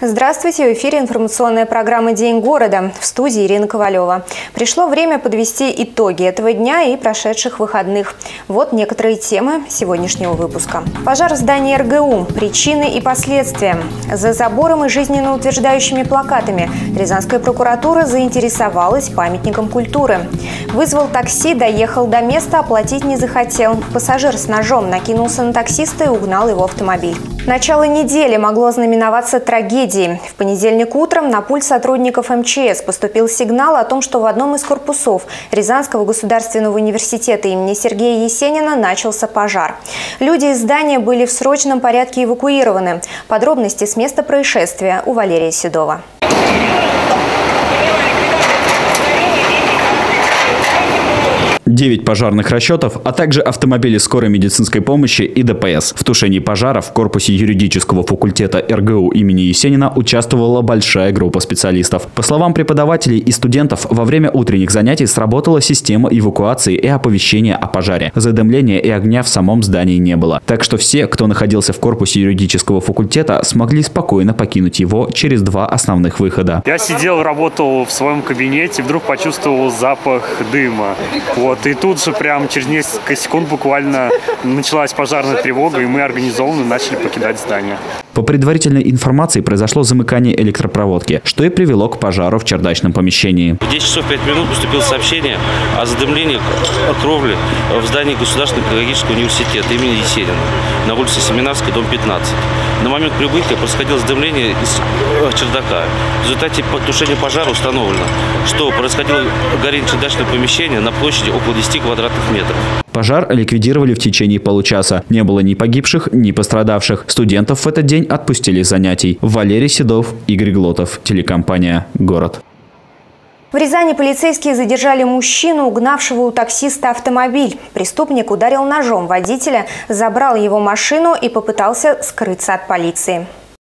Здравствуйте! В эфире информационная программа «День города». В студии Ирина Ковалева. Пришло время подвести итоги этого дня и прошедших выходных. Вот некоторые темы сегодняшнего выпуска. Пожар в здании РГУ. Причины и последствия. За забором и жизненно утверждающими плакатами. Рязанская прокуратура заинтересовалась памятником культуры. Вызвал такси, доехал до места, оплатить не захотел. Пассажир с ножом накинулся на таксиста и угнал его автомобиль. Начало недели могло знаменоваться трагедией. В понедельник утром на пульт сотрудников МЧС поступил сигнал о том, что в одном из корпусов Рязанского государственного университета имени Сергея Есенина начался пожар. Люди из здания были в срочном порядке эвакуированы. Подробности с места происшествия у Валерия Седова. 9 пожарных расчетов, а также автомобили скорой медицинской помощи и ДПС. В тушении пожара в корпусе юридического факультета РГУ имени Есенина участвовала большая группа специалистов. По словам преподавателей и студентов, во время утренних занятий сработала система эвакуации и оповещения о пожаре. Задымления и огня в самом здании не было. Так что все, кто находился в корпусе юридического факультета, смогли спокойно покинуть его через 2 основных выхода. Я сидел, работал в своем кабинете, вдруг почувствовал запах дыма. И тут же прям через несколько секунд буквально началась пожарная тревога, и мы организованно начали покидать здание. По предварительной информации произошло замыкание электропроводки, что и привело к пожару в чердачном помещении. В 10 часов 5 минут поступило сообщение о задымлении кровли в здании Государственного педагогического университета имени Есенина на улице Семинарской, дом 15. На момент прибытия происходило задымление из чердака. В результате тушения пожара установлено, что происходило горение чердачного помещения на площади около 10 квадратных метров. Пожар ликвидировали в течение получаса. Не было ни погибших, ни пострадавших. Студентов в этот день отпустили с занятий. Валерий Седов, Игорь Глотов, телекомпания «Город». В Рязани полицейские задержали мужчину, угнавшего у таксиста автомобиль. Преступник ударил ножом водителя, забрал его машину и попытался скрыться от полиции.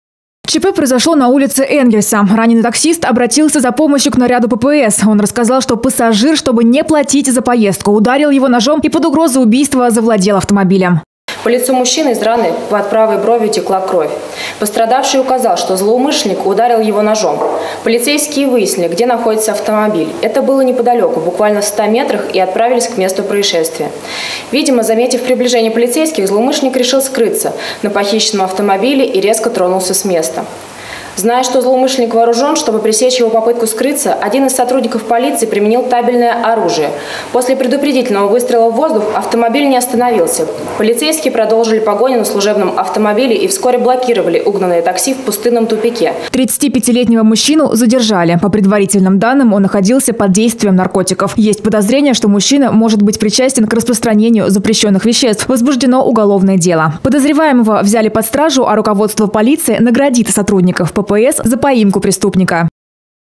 ЧП произошло на улице Энгельса. Раненый таксист обратился за помощью к наряду ППС. Он рассказал, что пассажир, чтобы не платить за поездку, ударил его ножом и под угрозой убийства завладел автомобилем. По лицу мужчины из раны под правой бровью текла кровь. Пострадавший указал, что злоумышленник ударил его ножом. Полицейские выяснили, где находится автомобиль. Это было неподалеку, буквально в 100 метрах, и отправились к месту происшествия. Видимо, заметив приближение полицейских, злоумышленник решил скрыться на похищенном автомобиле и резко тронулся с места. Зная, что злоумышленник вооружен, чтобы пресечь его попытку скрыться, один из сотрудников полиции применил табельное оружие. После предупредительного выстрела в воздух автомобиль не остановился. Полицейские продолжили погоню на служебном автомобиле и вскоре блокировали угнанное такси в пустынном тупике. 35-летнего мужчину задержали. По предварительным данным, он находился под действием наркотиков. Есть подозрение, что мужчина может быть причастен к распространению запрещенных веществ. Возбуждено уголовное дело. Подозреваемого взяли под стражу, а руководство полиции наградит сотрудников ППС за поимку преступника.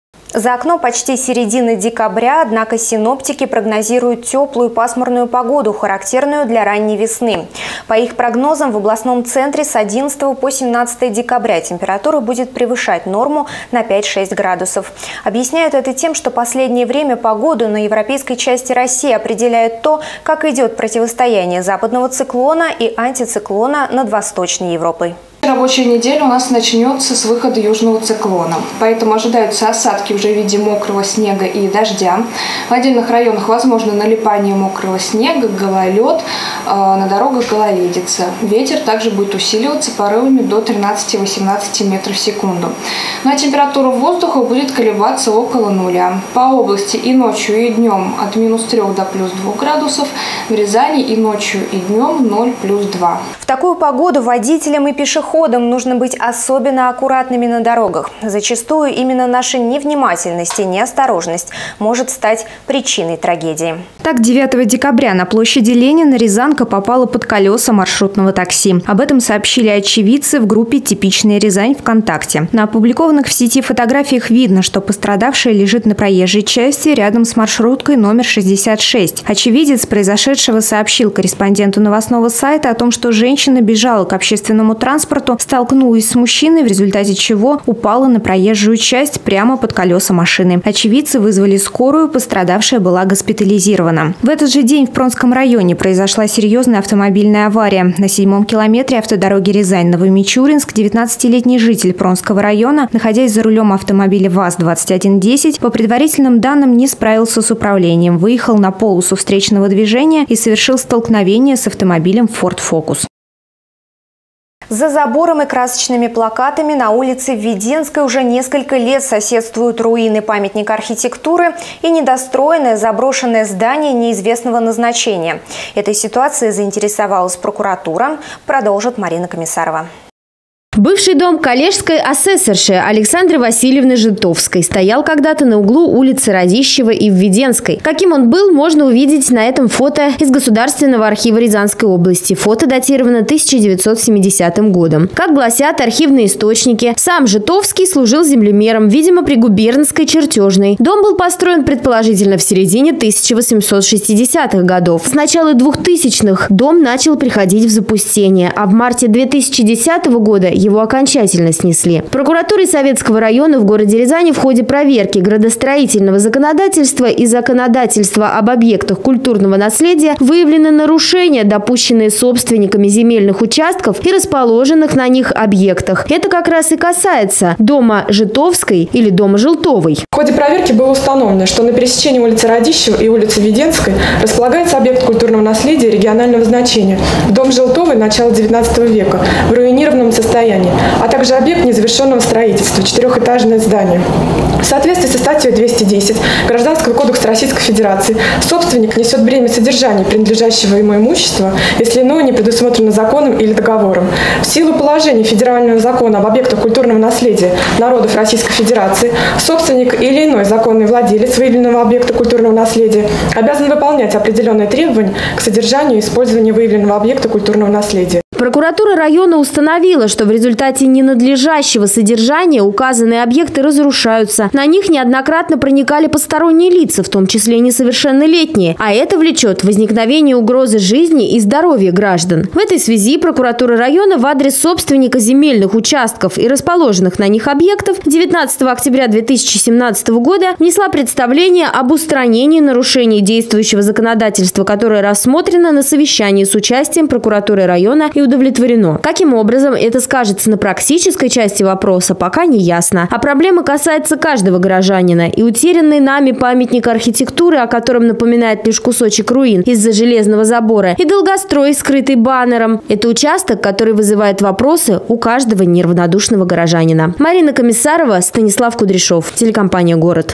За окном почти середина декабря, однако синоптики прогнозируют теплую пасмурную погоду, характерную для ранней весны. По их прогнозам, в областном центре с 11 по 17 декабря температура будет превышать норму на 5-6 градусов. Объясняют это тем, что последнее время погоду на европейской части России определяет то, как идет противостояние западного циклона и антициклона над Восточной Европой. Рабочая неделя у нас начнется с выхода южного циклона, поэтому ожидаются осадки уже в виде мокрого снега и дождя. В отдельных районах возможно налипание мокрого снега, гололед, на дорогах гололедица. Ветер также будет усиливаться порывами до 13-18 метров в секунду. Ну а температура воздуха будет колебаться около нуля. По области и ночью, и днем от -3 до +2 градусов. В Рязани и ночью, и днем 0 +2. В такую погоду водителям и пешеходам нужно быть особенно аккуратными на дорогах. Зачастую именно наша невнимательность и неосторожность может стать причиной трагедии. Так, 9 декабря на площади Ленина рязанка попала под колеса маршрутного такси. Об этом сообщили очевидцы в группе «Типичная Рязань» ВКонтакте. На опубликованных в сети фотографиях видно, что пострадавшая лежит на проезжей части рядом с маршруткой номер 66. Очевидец произошедшего сообщил корреспонденту новостного сайта о том, что женщина бежала к общественному транспорту транспорту столкнулась с мужчиной, в результате чего упала на проезжую часть прямо под колеса машины. Очевидцы вызвали скорую, пострадавшая была госпитализирована. В этот же день в Пронском районе произошла серьезная автомобильная авария. На 7-м километре автодороги Рязань-Новомичуринск 19-летний житель Пронского района, находясь за рулем автомобиля ВАЗ-2110, по предварительным данным не справился с управлением, выехал на полосу встречного движения и совершил столкновение с автомобилем Ford Focus. За забором и красочными плакатами на улице Введенской уже несколько лет соседствуют руины памятника архитектуры и недостроенное заброшенное здание неизвестного назначения. Этой ситуацией заинтересовалась прокуратура, продолжит Марина Комиссарова. Бывший дом коллежской асессорши Александры Васильевны Житовской стоял когда-то на углу улицы Радищева и Введенской. Каким он был, можно увидеть на этом фото из Государственного архива Рязанской области. Фото датировано 1970 годом. Как гласят архивные источники, сам Житовский служил землемером, видимо, при губернской чертежной. Дом был построен предположительно в середине 1860-х годов. С начала 2000-х дом начал приходить в запустение, а в марте 2010 года его окончательно снесли. Прокуратурой Советского района в городе Рязани в ходе проверки градостроительного законодательства и законодательства об объектах культурного наследия выявлены нарушения, допущенные собственниками земельных участков и расположенных на них объектах. Это как раз и касается дома Житовской или дома Желтовой. В ходе проверки было установлено, что на пересечении улицы Радищева и улицы Введенской располагается объект культурного наследия регионального значения. Дом Желтовой начала XIX века в руинированном состоянии, а также объект незавершенного строительства, 4-этажное здание. В соответствии со статьей 210 Гражданского кодекса Российской Федерации собственник несет бремя содержания принадлежащего ему имущества, если иное не предусмотрено законом или договором. В силу положений Федерального закона об объектах культурного наследия народов Российской Федерации собственник или иной законный владелец выявленного объекта культурного наследия обязан выполнять определенные требования к содержанию и использованию выявленного объекта культурного наследия. Прокуратура района установила, что в результате ненадлежащего содержания указанные объекты разрушаются. На них неоднократно проникали посторонние лица, в том числе несовершеннолетние, а это влечет возникновение угрозы жизни и здоровья граждан. В этой связи прокуратура района в адрес собственника земельных участков и расположенных на них объектов 19 октября 2017 года внесла представление об устранении нарушений действующего законодательства, которое рассмотрено на совещании с участием прокуратуры района и удовлетворено. Каким образом это скажется на практической части вопроса, пока не ясно. А проблема касается каждого горожанина. И утерянный нами памятник архитектуры, о котором напоминает лишь кусочек руин из-за железного забора, и долгострой, скрытый баннером. Это участок, который вызывает вопросы у каждого неравнодушного горожанина. Марина Комиссарова, Станислав Кудряшов, телекомпания «Город».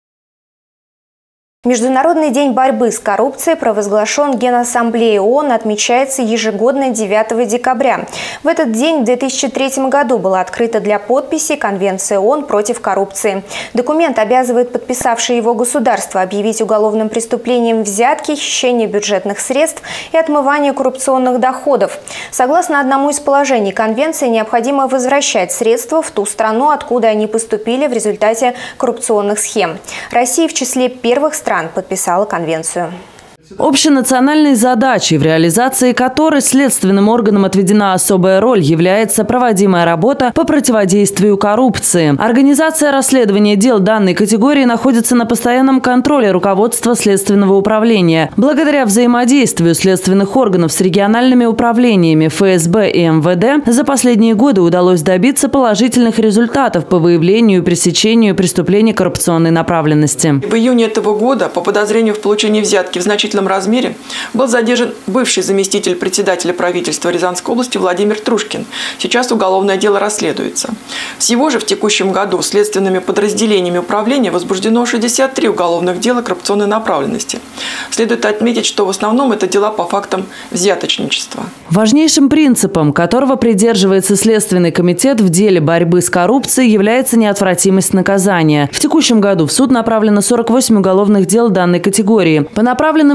Международный день борьбы с коррупцией провозглашен Генассамблеей ООН, отмечается ежегодно 9 декабря. В этот день в 2003 году была открыта для подписи Конвенция ООН против коррупции. Документ обязывает подписавшие его государства объявить уголовным преступлением взятки, хищение бюджетных средств и отмывание коррупционных доходов. Согласно одному из положений Конвенции, необходимо возвращать средства в ту страну, откуда они поступили в результате коррупционных схем. Россия в числе первых стран подписала конвенцию. Общенациональной задачей, в реализации которой следственным органам отведена особая роль, является проводимая работа по противодействию коррупции. Организация расследования дел данной категории находится на постоянном контроле руководства Следственного управления. Благодаря взаимодействию следственных органов с региональными управлениями ФСБ и МВД за последние годы удалось добиться положительных результатов по выявлению и пресечению преступлений коррупционной направленности. В июне этого года по подозрению в получении взятки в значительном размере был задержан бывший заместитель председателя правительства Рязанской области Владимир Трушкин. Сейчас уголовное дело расследуется. Всего же в текущем году следственными подразделениями управления возбуждено 63 уголовных дела коррупционной направленности. Следует отметить, что в основном это дела по фактам взяточничества. Важнейшим принципом, которого придерживается Следственный комитет в деле борьбы с коррупцией, является неотвратимость наказания. В текущем году в суд направлено 48 уголовных дел данной категории. По направленным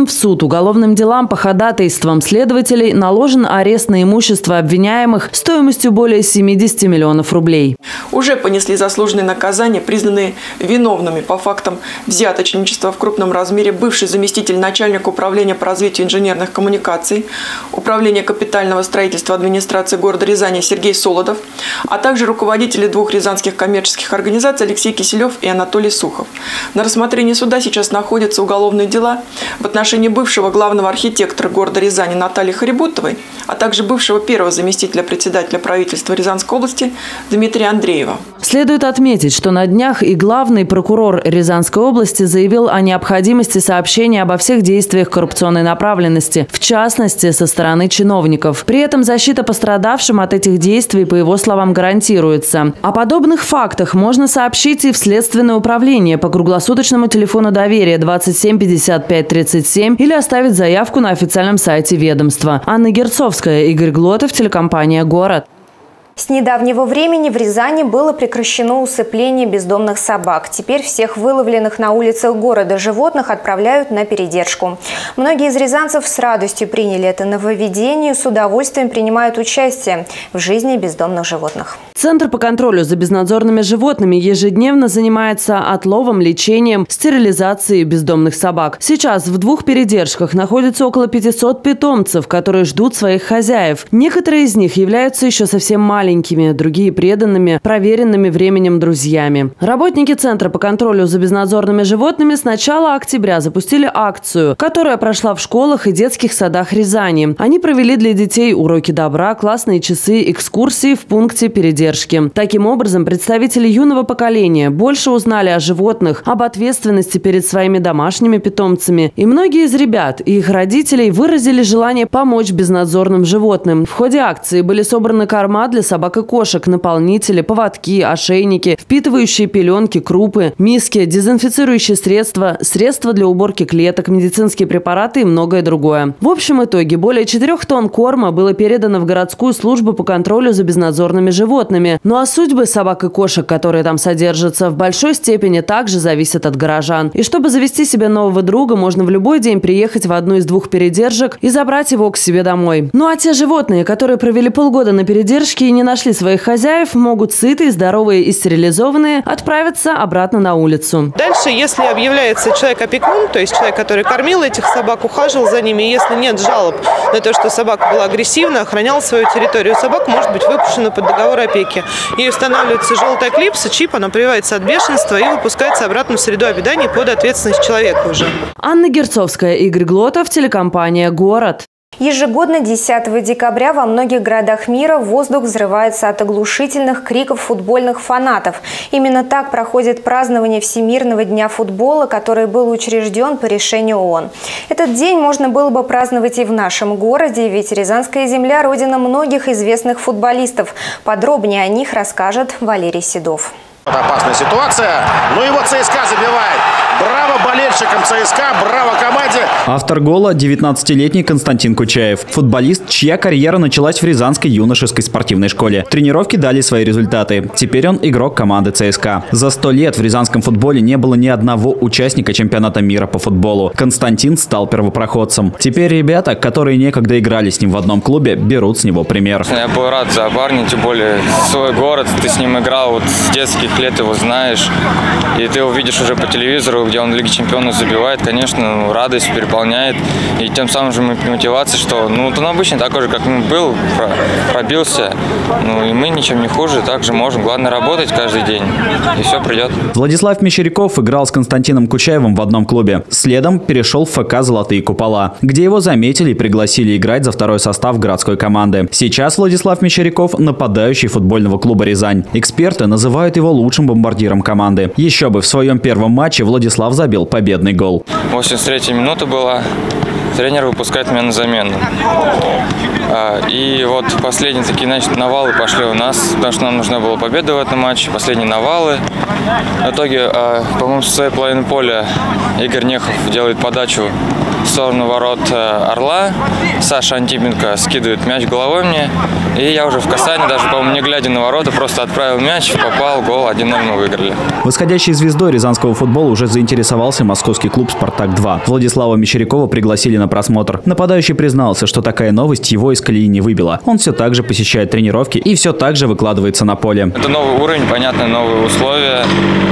в суд. Уголовным делам по ходатайствам следователей наложен арест на имущество обвиняемых стоимостью более 70 миллионов рублей. Уже понесли заслуженные наказания, признанные виновными по фактам взяточничества в крупном размере бывший заместитель начальника управления по развитию инженерных коммуникаций, управления капитального строительства администрации города Рязани Сергей Солодов, а также руководители двух рязанских коммерческих организаций Алексей Киселев и Анатолий Сухов. На рассмотрении суда сейчас находятся уголовные дела в отношении бывшего главного архитектора города Рязани Натальи Харибутовой, а также бывшего первого заместителя председателя правительства Рязанской области Дмитрия Андреева. Следует отметить, что на днях и главный прокурор Рязанской области заявил о необходимости сообщения обо всех действиях коррупционной направленности, в частности, со стороны чиновников. При этом защита пострадавшим от этих действий, по его словам, гарантируется. О подобных фактах можно сообщить и в Следственное управление по круглосуточному телефону доверия 27 55 37 или оставить заявку на официальном сайте ведомства. Анна Герцовская, Игорь Глотов, телекомпания «Город». С недавнего времени в Рязани было прекращено усыпление бездомных собак. Теперь всех выловленных на улицах города животных отправляют на передержку. Многие из рязанцев с радостью приняли это нововведение и с удовольствием принимают участие в жизни бездомных животных. Центр по контролю за безнадзорными животными ежедневно занимается отловом, лечением, стерилизацией бездомных собак. Сейчас в 2 передержках находится около 500 питомцев, которые ждут своих хозяев. Некоторые из них являются еще совсем маленькими, другие преданными, проверенными временем друзьями. Работники Центра по контролю за безнадзорными животными с начала октября запустили акцию, которая прошла в школах и детских садах Рязани. Они провели для детей уроки добра, классные часы, экскурсии в пункте передержки. Таким образом, представители юного поколения больше узнали о животных, об ответственности перед своими домашними питомцами. И многие из ребят и их родителей выразили желание помочь безнадзорным животным. В ходе акции были собраны корма для собак и кошек, наполнители, поводки, ошейники, впитывающие пеленки, крупы, миски, дезинфицирующие средства, средства для уборки клеток, медицинские препараты и многое другое. В общем итоге более 4 тонн корма было передано в городскую службу по контролю за безнадзорными животными. Ну а судьбы собак и кошек, которые там содержатся, в большой степени также зависят от горожан. И чтобы завести себе нового друга, можно в любой день приехать в одну из 2 передержек и забрать его к себе домой. Ну а те животные, которые провели полгода на передержке и не нашли своих хозяев, могут сытые, здоровые и стерилизованные отправиться обратно на улицу. Дальше, если объявляется человек-опекун, то есть человек, который кормил этих собак, ухаживал за ними, и если нет жалоб на то, что собака была агрессивна, охраняла свою территорию, собака может быть выпущена под договор опеки. Ей устанавливается желтая клипса, чип, она прививается от бешенства и выпускается обратно в среду обитания под ответственность человека уже. Анна Герцовская, Игорь Глотов, телекомпания «Город». Ежегодно 10 декабря во многих городах мира воздух взрывается от оглушительных криков футбольных фанатов. Именно так проходит празднование Всемирного дня футбола, который был учрежден по решению ООН. Этот день можно было бы праздновать и в нашем городе, ведь Рязанская земля – родина многих известных футболистов. Подробнее о них расскажет Валерий Седов. Опасная ситуация, но его ЦСКА забивает. Браво болельщикам ЦСКА, браво команде. Автор гола – 19-летний Константин Кучаев. Футболист, чья карьера началась в Рязанской юношеской спортивной школе. Тренировки дали свои результаты. Теперь он игрок команды ЦСКА. За 100 лет в рязанском футболе не было ни одного участника чемпионата мира по футболу. Константин стал первопроходцем. Теперь ребята, которые некогда играли с ним в одном клубе, берут с него пример. Я был рад за парня, тем более свой город. Ты с ним играл вот с детских лет, его знаешь. И ты его видишь уже по телевизору, где он в Лиге Чемпионов забивает, конечно, радость переполняет. И тем самым же мотивация, что он обычно такой же, как он был, пробился. И мы ничем не хуже, также можем. Главное работать каждый день, и все придет. Владислав Мещеряков играл с Константином Кучаевым в одном клубе. Следом перешел в ФК «Золотые купола», где его заметили и пригласили играть за второй состав городской команды. Сейчас Владислав Мещеряков – нападающий футбольного клуба «Рязань». Эксперты называют его лучшим бомбардиром команды. Еще бы в своем первом матче Владислав забил победный гол. 83-я минута была. тренер выпускает меня на замену. И вот последние такие, значит, навалы пошли у нас, потому что нам нужна была победа в этом матче. Последние навалы. В итоге, по-моему, со своей половины поля Игорь Нехов делает подачу в сторону ворот Орла. Саша Антипенко скидывает мяч головой мне. И я уже в касании, даже, по-моему, не глядя на ворота, просто отправил мяч, попал, гол, 1-0 мы выиграли. Восходящей звездой рязанского футбола уже заинтересовался московский клуб «Спартак-2». Владислава Мещерякова пригласили на просмотр. Нападающий признался, что такая новость его из колеи не выбила. Он все так же посещает тренировки и все так же выкладывается на поле. Это новый уровень, понятно, новые условия.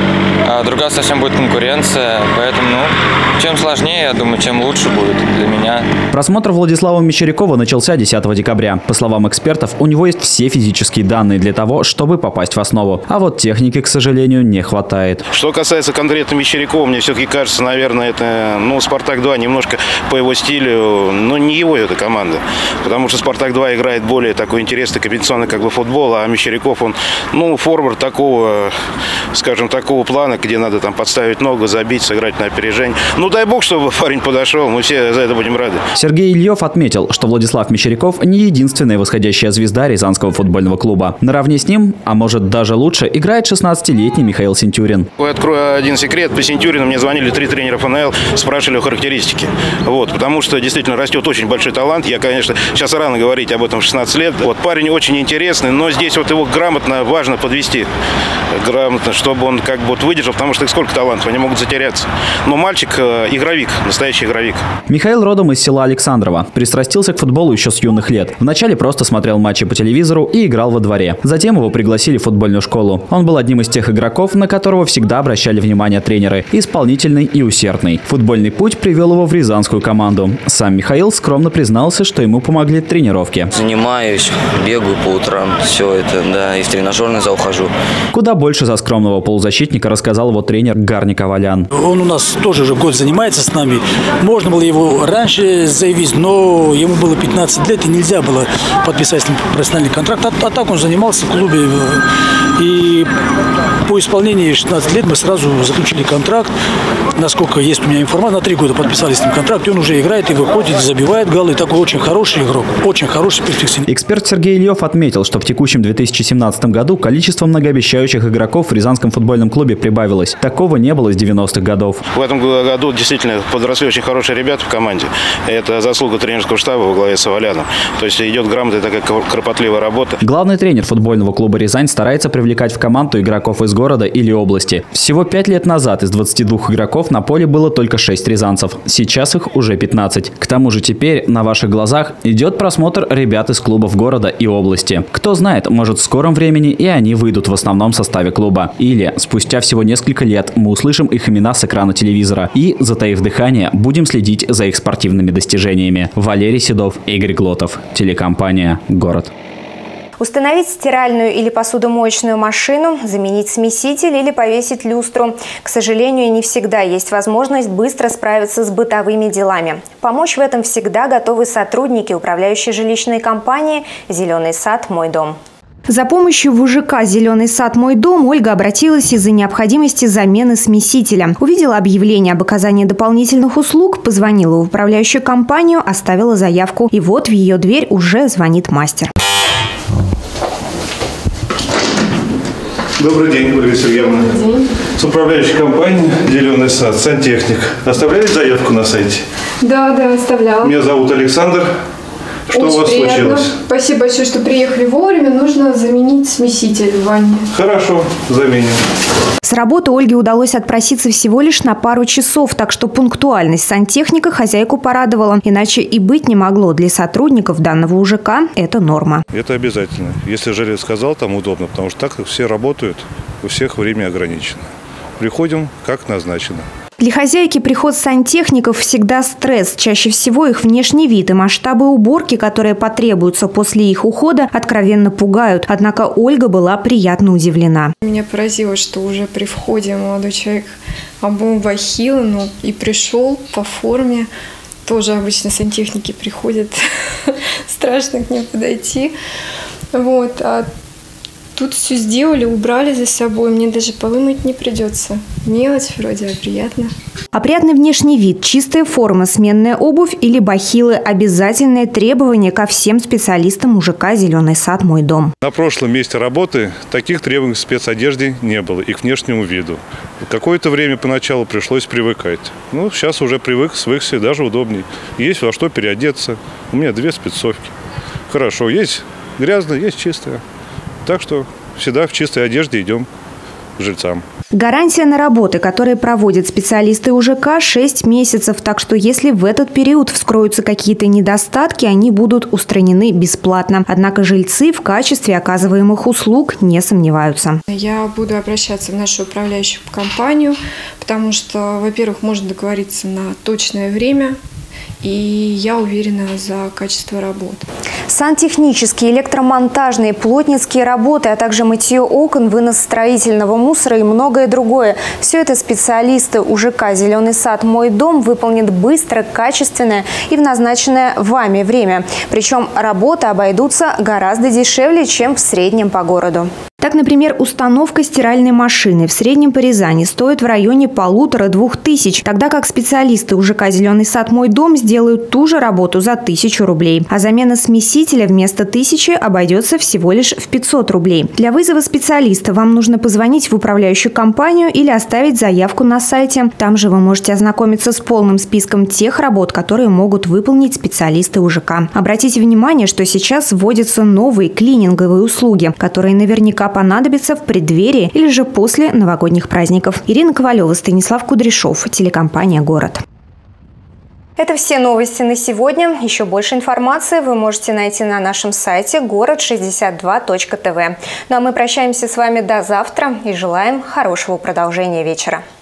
Другая совсем будет конкуренция, поэтому, чем сложнее, я думаю, тем лучше будет для меня. Просмотр Владислава Мещерякова начался 10 декабря. По словам экспертов, у него есть все физические данные для того, чтобы попасть в основу. А вот техники, к сожалению, не хватает. Что касается конкретно Мещерякова, мне все-таки кажется, наверное, это, «Спартак-2» немножко по его стилю, но не его эта команда. Потому что «Спартак-2» играет более такой интересный компетенционный футбол, а Мещеряков, он, форвард такого, скажем, такого плана, где надо там подставить ногу, забить, сыграть на опережение. Дай бог, чтобы парень подошел, мы все за это будем рады. Сергей Ильев отметил, что Владислав Мещеряков не единственная восходящая звезда Рязанского футбольного клуба. Наравне с ним, а может даже лучше, играет 16-летний Михаил Сентюрин. Я открою один секрет. По Сентюрину мне звонили 3 тренера ФНЛ, спрашивали о характеристике. Потому что действительно растет очень большой талант. Я, конечно, сейчас рано говорить об этом в 16 лет. Парень очень интересный, но здесь его грамотно важно подвести. Грамотно, чтобы он выдержал, потому что их сколько талантов, они могут затеряться. Но мальчик игровик, настоящий игровик. Михаил родом из села Александрово. Пристрастился к футболу еще с юных лет. Вначале просто смотрел матчи по телевизору и играл во дворе. Затем его пригласили в футбольную школу. Он был одним из тех игроков, на которого всегда обращали внимание тренеры. Исполнительный и усердный. Футбольный путь привел его в рязанскую команду. Сам Михаил скромно признался, что ему помогли тренировки. Занимаюсь, бегаю по утрам, все это, да, и в тренажерный зал хожу. Куда больше за скромного полузащитника рассказал его тренер Гарни Ковалян. Он у нас тоже уже год занимается с нами. Можно было его раньше заявить, но ему было 15 лет и нельзя было подписать с ним профессиональный контракт. А так он занимался в клубе. И по исполнении 16 лет мы сразу заключили контракт. Насколько есть у меня информация, на 3 года подписали с ним контракт. И он уже играет и выходит, и забивает голы. Такой очень хороший игрок, очень хороший перспективный. Эксперт Сергей Ильев отметил, что в текущем 2017 году количество многообещающих игроков в Рязанском футбольном клубе прибавилось. Такого не было с 90-х годов. В этом году действительно подросли очень хорошие ребята в команде. Это заслуга тренерского штаба во главе с Аваляном. То есть идет грамотная такая кропотливая работа. Главный тренер футбольного клуба «Рязань» старается привлекать в команду игроков из города или области. Всего 5 лет назад из 22 игроков на поле было только 6 рязанцев. Сейчас их уже 15. К тому же теперь на ваших глазах идет просмотр ребят из клубов города и области. Кто знает, может в скором времени и они выйдут в основном составе клуба. Или спустя всего несколько лет мы услышим их имена с экрана телевизора и, затаив дыхание, будем следить за их спортивными достижениями. Валерий Седов, Игорь Глотов, телекомпания «Город». Установить стиральную или посудомоечную машину, заменить смеситель или повесить люстру. К сожалению, не всегда есть возможность быстро справиться с бытовыми делами. Помочь в этом всегда готовы сотрудники управляющей жилищной компании «Зеленый сад. Мой дом». За помощью в УЖК «Зеленый сад. Мой дом» Ольга обратилась из-за необходимости замены смесителя. Увидела объявление об оказании дополнительных услуг, позвонила в управляющую компанию, оставила заявку. И вот в ее дверь уже звонит мастер. Добрый день, Ольга Сергеевна. Добрый день. С управляющей компанией «Зеленый сад», сантехник. Оставляли заявку на сайте? Да, оставляла. Меня зовут Александр. Что Очень у вас приятно. случилось? Спасибо большое, что приехали вовремя. Нужно заменить смеситель в ванне. Хорошо, заменим. С работы Ольге удалось отпроситься всего лишь на пару часов, так что пунктуальность сантехника хозяйку порадовала. Иначе и быть не могло. Для сотрудников данного УЖК это норма. Это обязательно. Если жилье сказал, там удобно, потому что так как все работают, у всех время ограничено. Приходим, как назначено. Для хозяйки приход сантехников всегда стресс. Чаще всего их внешний вид и масштабы уборки, которые потребуются после их ухода, откровенно пугают. Однако Ольга была приятно удивлена. Меня поразило, что уже при входе молодой человек обул бахилы, и пришел по форме. Тоже обычно сантехники приходят, страшно к ним подойти. Тут все сделали, убрали за собой, мне даже полы мыть не придется. Мелочь вроде, а приятно. Опрятный внешний вид, чистая форма, сменная обувь или бахилы – обязательное требование ко всем специалистам УЖК «Зеленый сад. Мой дом». На прошлом месте работы таких требований к спецодежде не было и к внешнему виду. Какое-то время поначалу пришлось привыкать. Ну, сейчас уже свыкся, даже удобней. Есть во что переодеться. У меня 2 спецовки. Хорошо, есть грязное, есть чистое. Так что всегда в чистой одежде идем к жильцам. Гарантия на работы, которые проводят специалисты УЖК, 6 месяцев. Так что если в этот период вскроются какие-то недостатки, они будут устранены бесплатно. Однако жильцы в качестве оказываемых услуг не сомневаются. Я буду обращаться в нашу управляющую компанию, потому что, во-первых, можно договориться на точное время. И я уверена за качество работ. Сантехнические, электромонтажные, плотницкие работы, а также мытье окон, вынос строительного мусора и многое другое. Все это специалисты УЖК «Зеленый сад. Мой дом» выполнят быстро, качественно и в назначенное вами время. Причем работы обойдутся гораздо дешевле, чем в среднем по городу. Так, например, установка стиральной машины в среднем по Рязани стоит в районе 1500–2000 тысяч, тогда как специалисты УЖК «Зеленый сад. Мой дом» сделают ту же работу за 1000 рублей. А замена смесителя вместо 1000 обойдется всего лишь в 500 рублей. Для вызова специалиста вам нужно позвонить в управляющую компанию или оставить заявку на сайте. Там же вы можете ознакомиться с полным списком тех работ, которые могут выполнить специалисты УЖК. Обратите внимание, что сейчас вводятся новые клининговые услуги, которые наверняка понадобятся в преддверии или же после новогодних праздников. Ирина Ковалева, Станислав Кудряшов, телекомпания «Город». Это все новости на сегодня. Еще больше информации вы можете найти на нашем сайте город62.тв. Ну а мы прощаемся с вами до завтра и желаем хорошего продолжения вечера.